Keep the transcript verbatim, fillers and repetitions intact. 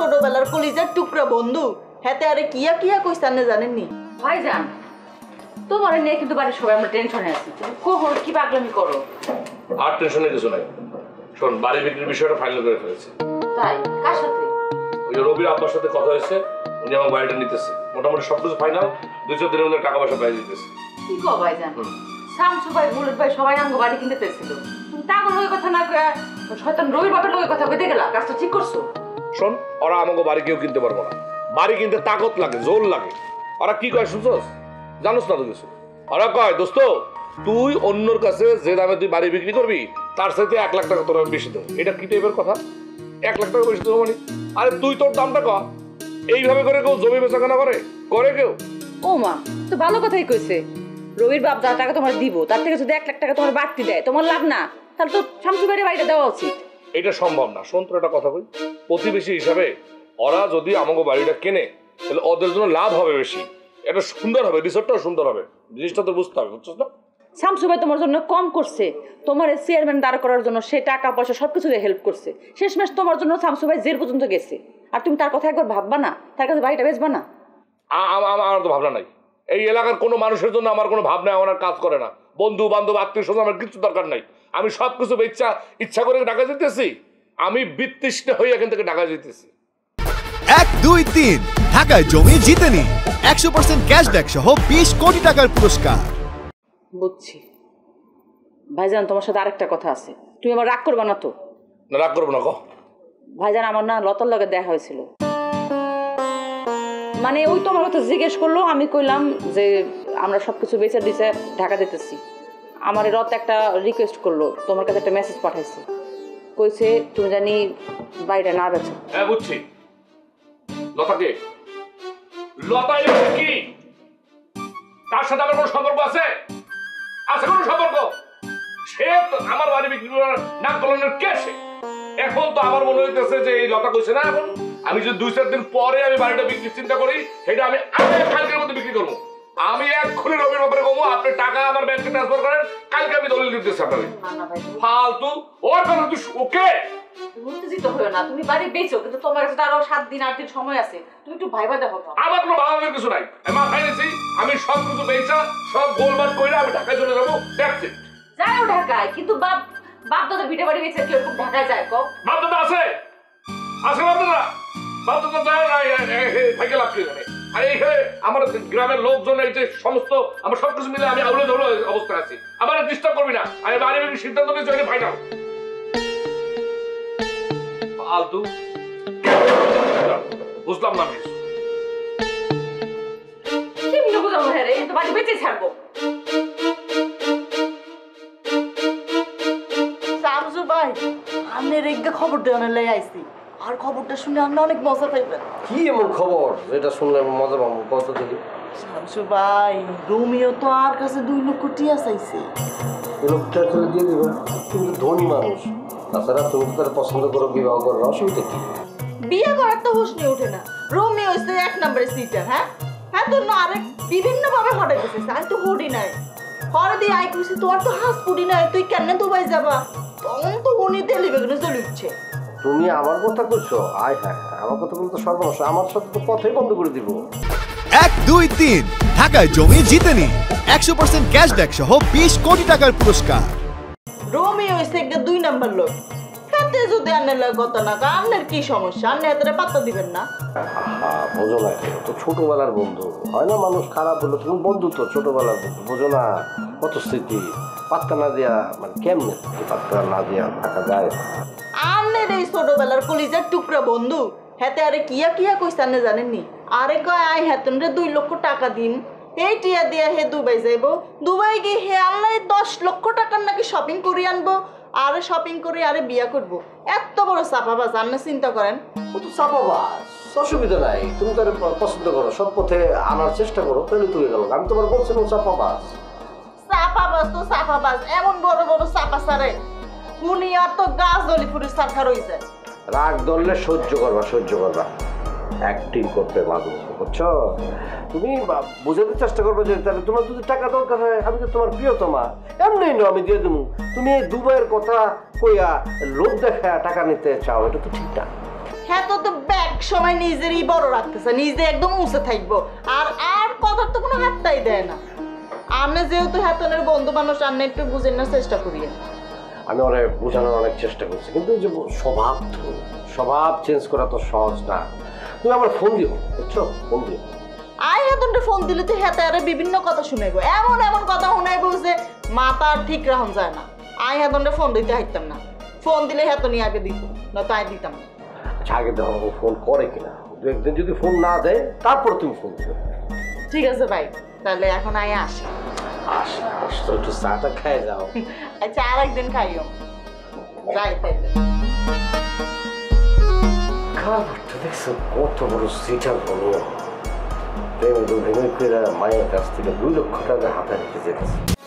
ছোটবেলার কলিজার টুকরা বন্ধু হেতে আরে কিয়া কিয়া কইছানে জানেননি ভাইজান তোমার নিয়ে কিন্তু বাড়ির সবাই আমরা টেনশনে আছি তুমি কখন কি পাগলামি করো আর টেনশনে কিছু নাই শোন বাড়ি বিক্রির বিষয়টা ফাইনাল করে ফেলেছে তাই কার সাথে ওই রবির আব্বার সাথে কথা হয়েছে উনি আমার বাড়িটা নিতেছে মোটামুটি সবকিছু ফাইনাল দুই চার দিনের মধ্যে টাকা পয়সা পাই দিতেছে কি কো ভাইজান শামসু ভাই বুলেট ভাই সবাই আমাকে বাড়ি কিনতে চাইছিল তুমি তাগর লগে কথা না কয়ে শয়তান রবির বাপের লগে কথা কইতে গেলা কাজটা ঠিক করছো শোন ওরা আমাকে বাড়ি কেউ কিনতে পারবো না বাড়ি কিনতে তাকত লাগে জোর লাগে ওরা কি কয় শুনছস জানোস না তো কিছু ওরা কয় দোস্ত তুই অন্যর কাছে যে দামে তুই বাড়ি বিক্রি করবি তার সাথে এক লাখ টাকা তোর বেশি দেবো এটা কি টাইপের কথা এক লাখ টাকা বেশি দেবো মানে আরে তুই তোর দামটা ক এইভাবে করে কেউ জমি বেচা কেনা করে করে কেউ ও মা তো ভালো কথাই কইছে রবির বাপ যা টাকা তোমার দিব তার থেকে যদি এক লাখ টাকা তোমার বাড়তি দেয় তোমার লাভ না তাহলে তো শামসু ভাইয়ের বাড়িটা দেওয়া উচিত এটা সম্ভব না শোন তোর একটা কথা কই প্রতিবেশী হিসাবে ওরা যদি আমাকে বাড়িটা কেনে তাহলে ওদের জন্য লাভ হবে বেশি এটা সুন্দর হবে রিসোর্টটাও সুন্দর হবে জিনিসটা তো বুঝতে হবে বুঝছিস না শামসু ভাই তোমার জন্য কম করছে তোমার চেয়ারম্যান দাঁড় করার জন্য সে টাকা পয়সা সবকিছু দিয়ে হেল্প করছে শেষমেশ তোমার জন্য শামসু ভাই জেল পর্যন্ত গেছে আর তুমি তার কথা একবার ভাববা না তার কাছে বাড়িটা বেচবা না আমার তো ভাবনা নাই এই এলাকার কোনো মানুষের জন্য আমার কোনো ভাবনা আমার কাজ করে না বন্ধু বান্ধব আত্মীয় স্বজন আমার কিছু দরকার নাই আমি সব কিছু ইচ্ছা ইচ্ছা করে ঢাকা যেতেছি আমি বিতৃষ্ণ হয়ে এখান থেকে ঢাকা যেতেছি এক দুই তিন ঢাকায় জমি জিতে নি একশো পার্সেন্ট ক্যাশব্যাক সহ বিশ কোটি টাকার পুরস্কার বুঝছি ভাইজান তোমার সাথে আরেকটা কথা আছে তুমি আমার রাগ করবা না তো না রাগ করবো না কো ভাইজান আমার না লতার লগে দেখা হয়েছিল মানে ওই তো আমার কথা জিজ্ঞেস করলো আমি কইলাম যে আমরা সবকিছু বেচে দিছে ঢাকা দিতেছি আমার রত একটা রিকোয়েস্ট করলো তোমার কাছে একটা মেসেজ পাঠাইছে কইছে তুমি জানি বাড়িটা না বেচো হ্যাঁ বুঝছি লতাকে লতা কি তার সাথে আমার কোনো সম্পর্ক আছে আছে কোনো সম্পর্ক সে আমার বাড়ি বিক্রি করার নাক গলানোর কে সে এখন তো আমার মনে হইতেছে যে এই লতা কইছে না এখন আমি যদি দুই চার দিন পরে আমি বাড়িটা বিক্রির চিন্তা করি সেটা আমি আগে কালকের মধ্যে বিক্রি করবো আমি এক্ষুনি রবির ব্যাপারে কমো আপনি টাকা আমার ব্যাংকে ট্রান্সফার করেন কালকে আমি দলিল দিতেছি আপনাকে ফালতু ওর কথা তুই ওকে উত্তেজিত হয়েও না তুমি বাড়ি বেচো কিন্তু তোমার কাছে আরো সাত দিন আট দিন সময় আছে তুমি একটু ভাইবা দেখো আমার কোনো ভাবাবের কিছু নাই আমি মাথায় নিয়েছি আমি সব কিছু বেচা সব গোলমাল করে আমি ঢাকায় চলে যাবো দ্যাটস ইট যাও ঢাকায় কিন্তু বাপ বাপ দাদা ভিটে বাড়ি বেচে কেউ ঢাকায় যায় কো বাপ দাদা আছে আছে বাপ দাদা বাপ দাদা যায় ভাইকে লাভ কি জানে আর এইখানে আমার গ্রামের লোকজন এই যে সমস্ত আমার সবকিছু মিলে আমি আউলে ধরো অবস্থায় আছি আমার ডিস্টার্ব করবি না আমি বাড়ি বাড়ি সিদ্ধান্ত নিয়েছি ওইটা ফাইনাল ফালতু বুঝলাম না মিস কি মিলে বুঝাবো হ্যাঁ রে তো বাড়ি বেচে ছাড়বো শামসু ভাই আমি রেগে খবর দেওয়ার লাই আইছি আর খবরটা শুনে আমরা অনেক মজা পাইবেন কি এমন খবর যেটা শুনলে মজা পাবো কত দেখি শামসু ভাই রোমিও তো আর কাছে দুই লক্ষ টিয়া চাইছে লোকটা চলে দিয়ে দেবে কিন্তু ধনী মানুষ তাছাড়া তুমি তো তার পছন্দ করো বিবাহ করো অসুবিধা কি বিয়ে করার তো হুঁশ নিয়ে ওঠে না রোমিও হচ্ছে এক নম্বরের সিটার হ্যাঁ হ্যাঁ তো না আরেক বিভিন্ন ভাবে হঠাৎ গেছে আমি তো হুডি নাই হরে দিয়ে আই করছি তোর তো হাঁস পুডি নাই তুই কেন দুবাই যাবা তখন তো উনি তেলি বেগুনে চলে উঠছে তুমি আমার কথা করছো আয় হ্যাঁ আমার কথা বলতে সর্বনাশ আমার সাথে তো পথেই বন্ধ করে দিব এক দুই তিন ঢাকায় জমি জিতে নি একশো পার্সেন্ট ক্যাশব্যাক সহ বিশ কোটি টাকার পুরস্কার রোমিও হচ্ছে একটা দুই নাম্বার লোক তাতে যদি আন্নের লোক কথা না আন্নের কি সমস্যা আন্নে এতটা পাত্তা দিবেন না হ্যাঁ বোঝো না তো ছোটবেলার বন্ধু হয় না মানুষ খারাপ হলো তুমি বন্ধু তো ছোটবেলার বন্ধু বোঝো না কত স্মৃতি পাত্তা না দেয়া মানে কেমনে পাত্তা না দেয়া থাকা যায় আন্নের এই ছোটবেলার কলিজার টুকরা বন্ধু হেতে আরে কিয়া কিয়া কইছানে জানেননি আরে কয় আই হেতন রে দুই লক্ষ টাকা দিন এই টিয়া দিয়া হে দুবাই যাইব দুবাই গিয়ে হে আল্লাহ দশ লক্ষ টাকার নাকি শপিং করে আনবো আরে শপিং করে আরে বিয়া করবো এত বড় চাপাবাজ আন্না চিন্তা করেন ও তো চাপাবাজ অসুবিধা নাই তুমি তার পছন্দ করো সব পথে আনার চেষ্টা করো তাহলে তুই গেল আমি তোমার বলছিলাম চাপাবাজ চাপাবাজ তো চাপাবাজ এমন বড় বড় চাপা সারে উনি আর তো গাছ দলিপুরি সারখা রয়েছে রাগ ধরলে সহ্য করবা সহ্য করবা অ্যাক্টিং করতে মাঝে মধ্যে বুঝছো তুমি বোঝাতে চেষ্টা করবে যে তাহলে তোমার যদি টাকা দরকার হয় আমি তো তোমার প্রিয়তমা এমনি না আমি দিয়ে দেবো তুমি এই দুবাইয়ের কথা কইয়া লোক দেখা টাকা নিতে চাও এটা তো ঠিক না হ্যাঁ তো তো ব্যাগ সময় নিজেরই বড় রাখতেছে, নিজে একদম উঁচে থাকবো, আর আর কথার তো কোনো হাতটাই দেয় না। আপনি যেহেতু হাতনের বন্ধু মানুষ, আপনি একটু বুঝে নেওয়ার চেষ্টা করিয়ে। আমি ওরে বোঝানোর অনেক চেষ্টা করছি, কিন্তু ওই যে স্বভাব তো, স্বভাব চেঞ্জ করা তো সহজ না। তুমি আমার ফোন দিও, বুঝছো, ফোন দিও। আই হাতনটা ফোন দিলে তো হাতে আরে বিভিন্ন কথা শুনাইবো, এমন এমন কথা শুনাইবো যে মাথা আর ঠিক রাখুন যায় না। আই হাতনটা ফোন দিতে হাইতাম না, ফোন দিলে হাতনি আগে দিত না, তাই দিতাম না। আচ্ছা আগে দেখো ও ফোন করে কিনা, দু একদিন যদি ফোন না দেয় তারপর তুমি ফোন দিও। ঠিক আছে ভাই, তাহলে এখন আই আসি। আস আস তো একটু চাটা খেয়ে যাও। আচ্ছা আর একদিন খাইও, যাই তাইলে। খাবারটা দেখছো কত বড় সিটার বলো, প্রেমের ভেঙে ফেরা মায়ের কাছ থেকে দুই লক্ষ টাকা হাতে রেখে যেতেছে।